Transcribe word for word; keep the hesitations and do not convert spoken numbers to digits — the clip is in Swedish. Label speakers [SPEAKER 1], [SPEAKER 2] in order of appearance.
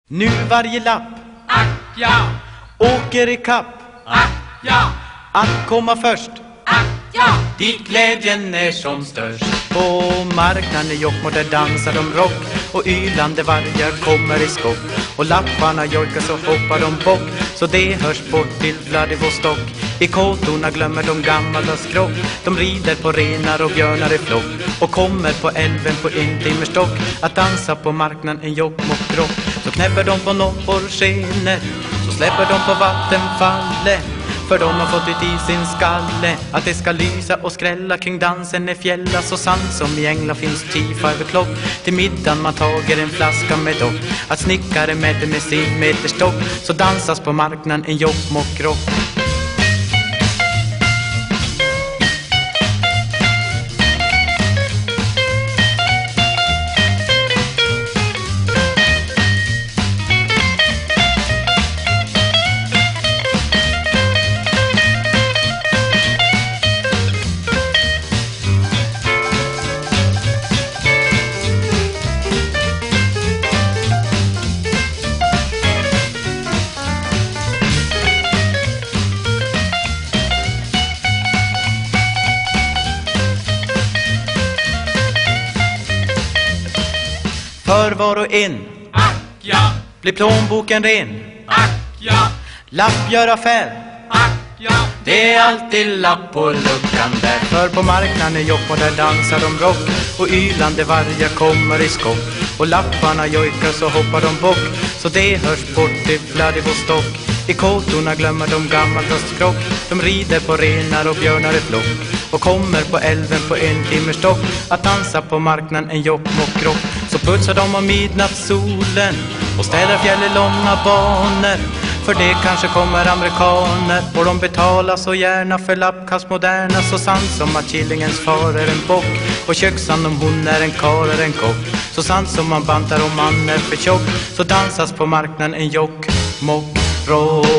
[SPEAKER 1] Nu varje lapp,
[SPEAKER 2] ack ja,
[SPEAKER 1] åker i kapp,
[SPEAKER 2] ack ja,
[SPEAKER 1] att komma först,
[SPEAKER 2] ack ja,
[SPEAKER 1] dit glädjen är som störst. På marknaden i Jokkmokk där dansar de rock, och ylande vargar kommer i skock, och lapparna jojkar så hoppar de bock, så det hörs bort till Vladivostok. I kåtorna glömmer de gamla skrock, de rider på renar och björnar i flock, och kommer på älven på en timmerstock att dansa på marknaden en Jokkmokk-rock. Så knäpper de på norrskenet, så släpper de på vattenfallet, för de har fått ut i sin skalle att det ska lysa och skrälla kring dansen i fjälla. Så sant som i Ängla finns tio five o'clock, till middagen man tager en flaska med dock, att snickare mäter med sin meterstock, så dansas på marknaden en Jokkmokk-rock. För var och en,
[SPEAKER 2] ack ja,
[SPEAKER 1] blir plånboken ren,
[SPEAKER 2] ack ja,
[SPEAKER 1] lapp gör affär,
[SPEAKER 2] ack ja,
[SPEAKER 1] det är alltid lapp på luckan där. För på marknaden i Jokkmokk där dansar de rock, och ylande vargar kommer i skock, och lapparna jojkar så hoppar de bock, så det hörs bort till Vladivostok. I kåtorna glömmer de gamla skrock, de rider på renar och björnar i flock, och kommer på älven på en timmerstock att dansa på marknaden en Jokkmokk-rock. Så putsar de om midnattssolen och ställer fjäll i långa banor, för det kanske kommer amerikaner, och de betalar så gärna för lappkast moderna. Så sant som att killingens far är en bock, och köksan om hon är en kar är en kock, så sant som man bantar om man är för tjock, så dansas på marknaden en Jokkmokk-rock.